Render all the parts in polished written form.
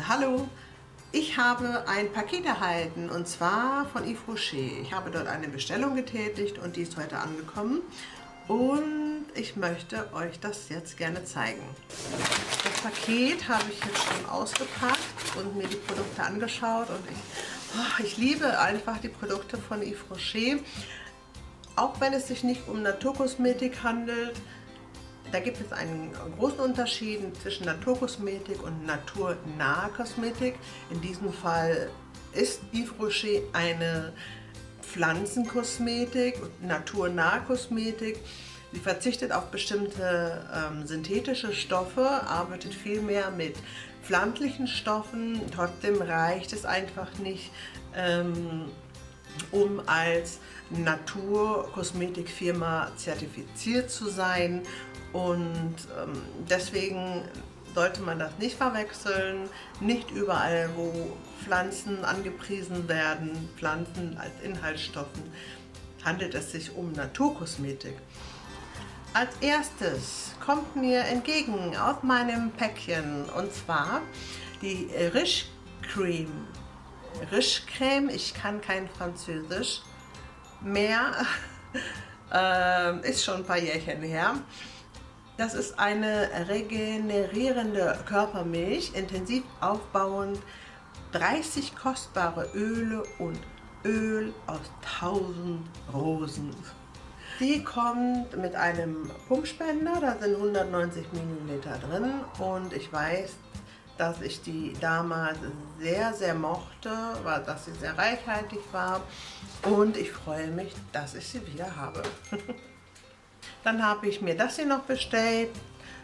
Hallo, ich habe ein Paket erhalten und zwar von Yves Rocher. Ich habe dort eine Bestellung getätigt und die ist heute angekommen und ich möchte euch das jetzt gerne zeigen. Das Paket habe ich jetzt schon ausgepackt und mir die Produkte angeschaut und ich liebe einfach die Produkte von Yves Rocher. Auch wenn es sich nicht um Naturkosmetik handelt, da gibt es einen großen Unterschied zwischen Naturkosmetik und naturnahe Kosmetik. In diesem Fall ist Yves Rocher eine Pflanzenkosmetik und naturnahe Kosmetik. Sie verzichtet auf bestimmte synthetische Stoffe, arbeitet viel mehr mit pflanzlichen Stoffen. Trotzdem reicht es einfach nicht, um als Naturkosmetikfirma zertifiziert zu sein. Und deswegen sollte man das nicht verwechseln. Nicht überall, wo Pflanzen angepriesen werden, Pflanzen als Inhaltsstoffen, handelt es sich um Naturkosmetik. Als erstes kommt mir entgegen aus meinem Päckchen und zwar die Riche Creme. Ich kann kein Französisch mehr, ist schon ein paar Jährchen her. Das ist eine regenerierende Körpermilch, intensiv aufbauend, 30 kostbare Öle und Öl aus 1000 Rosen. Die kommt mit einem Pumpspender, da sind 190 Milliliter drin und ich weiß, dass ich die damals sehr, sehr mochte, weil dass sie sehr reichhaltig war und ich freue mich, dass ich sie wieder habe. Dann habe ich mir das hier noch bestellt,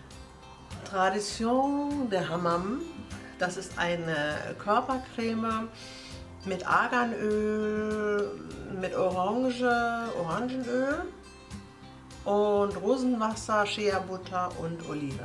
Tradition de Hammam. Das ist eine Körpercreme mit Arganöl, mit Orangenöl und Rosenwasser, Shea-Butter und Olive.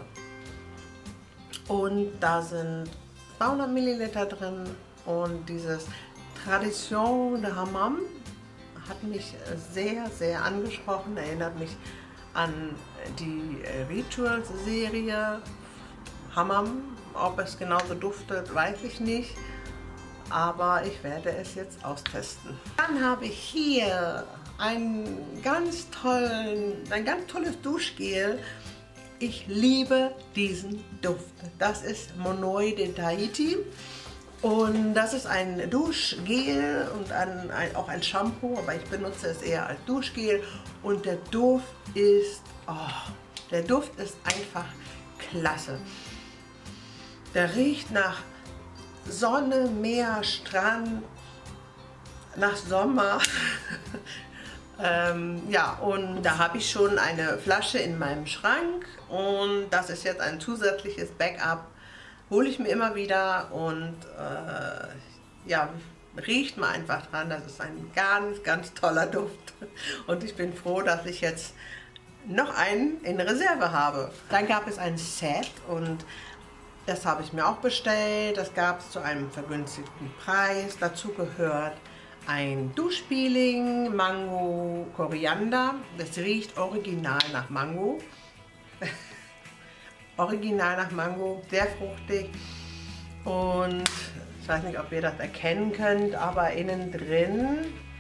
Und da sind 200 Milliliter drin und dieses Tradition de Hammam hat mich sehr, sehr angesprochen, erinnert mich an die Rituals-Serie Hammam. Ob es genauso duftet, weiß ich nicht, aber ich werde es jetzt austesten. Dann habe ich hier ein ganz tolles Duschgel. Ich liebe diesen Duft. Das ist Monoi de Tahiti. Und das ist ein Duschgel und auch ein Shampoo, aber ich benutze es eher als Duschgel. Und der Duft ist einfach klasse. Der riecht nach Sonne, Meer, Strand, nach Sommer. Ja, und da habe ich schon eine Flasche in meinem Schrank und das ist jetzt ein zusätzliches Backup. Hole ich mir immer wieder und ja, riecht mal einfach dran. Das ist ein ganz, ganz toller Duft und ich bin froh, dass ich jetzt noch einen in Reserve habe. Dann gab es ein Set und das habe ich mir auch bestellt. Das gab es zu einem vergünstigten Preis. Dazu gehört ein Duschpeeling, Mango, Koriander. Das riecht original nach Mango. Original nach Mango, sehr fruchtig und ich weiß nicht, ob ihr das erkennen könnt, aber innen drin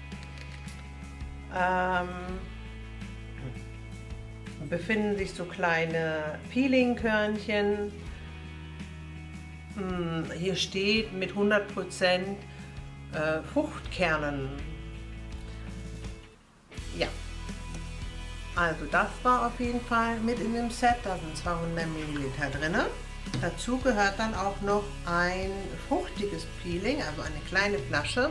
befinden sich so kleine Peelingkörnchen. Hier steht mit 100% Fruchtkernen. Ja. Also das war auf jeden Fall mit in dem Set, da sind 200 Milliliter drin. Dazu gehört dann auch noch ein fruchtiges Peeling, also eine kleine Flasche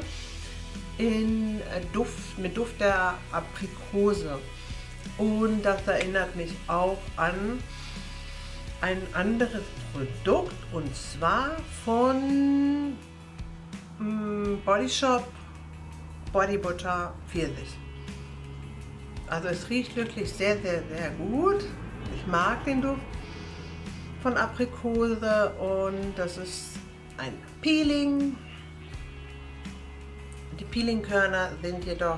mit Duft der Aprikose. Und das erinnert mich auch an ein anderes Produkt und zwar von Body Shop Body Butter Pfirsich. Also es riecht wirklich sehr, sehr, sehr gut. Ich mag den Duft von Aprikose und das ist ein Peeling. Die Peelingkörner sind jedoch,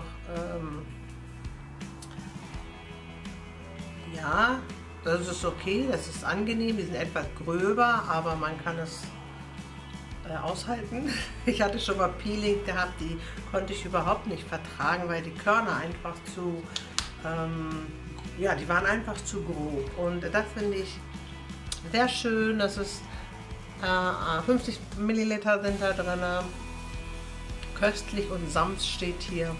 ja, das ist okay, das ist angenehm. Die sind etwas gröber, aber man kann es aushalten. Ich hatte schon mal Peeling gehabt, die konnte ich überhaupt nicht vertragen, weil die Körner einfach zu, ja, die waren einfach zu grob. Und das finde ich sehr schön. Das ist 50 Milliliter sind da drin. Köstlich und sanft steht hier.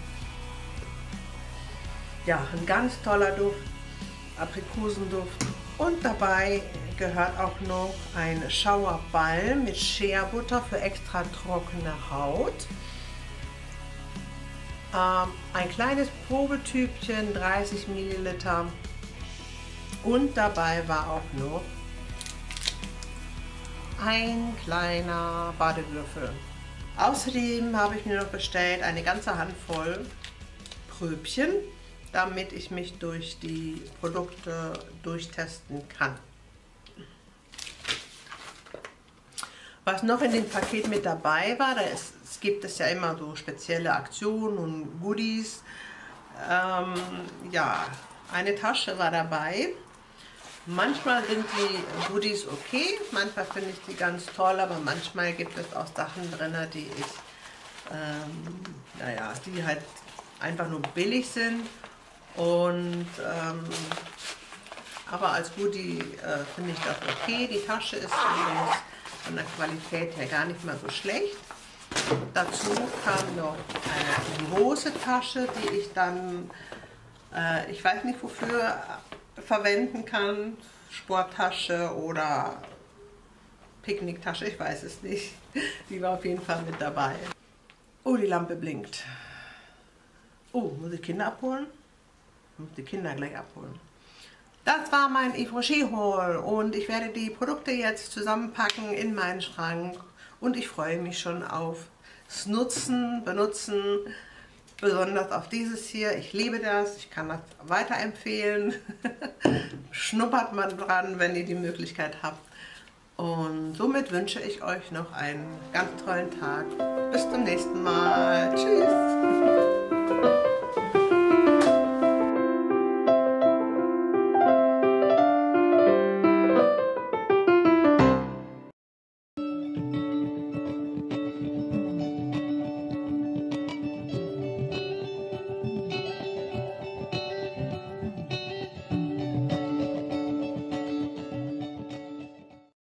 Ja, ein ganz toller Duft, Aprikosenduft. Und dabei gehört auch noch ein Schauerbalm mit Shea-Butter für extra trockene Haut. Ein kleines Probetübchen, 30 Milliliter. Und dabei war auch noch ein kleiner Badewürfel. Außerdem habe ich mir noch bestellt eine ganze Handvoll Pröbchen, damit ich mich durch die Produkte durchtesten kann. Was noch in dem Paket mit dabei war, es gibt es ja immer so spezielle Aktionen und Goodies. Ja, eine Tasche war dabei. Manchmal sind die Goodies okay, manchmal finde ich die ganz toll, aber manchmal gibt es auch Sachen drin, die ich, naja, die halt einfach nur billig sind. Und aber als Goodie finde ich das okay. Die Tasche ist übrigens von der Qualität her gar nicht mal so schlecht. Dazu kam noch eine große Tasche, die ich dann, ich weiß nicht wofür, verwenden kann. Sporttasche oder Picknicktasche, ich weiß es nicht. Die war auf jeden Fall mit dabei. Oh, die Lampe blinkt. Oh, muss ich Kinder abholen? Ich muss die Kinder gleich abholen. Das war mein Yves Rocher Haul und ich werde die Produkte jetzt zusammenpacken in meinen Schrank und ich freue mich schon aufs Nutzen, Benutzen, besonders auf dieses hier. Ich liebe das, ich kann das weiterempfehlen. Schnuppert man dran, wenn ihr die Möglichkeit habt. Und somit wünsche ich euch noch einen ganz tollen Tag. Bis zum nächsten Mal. Tschüss.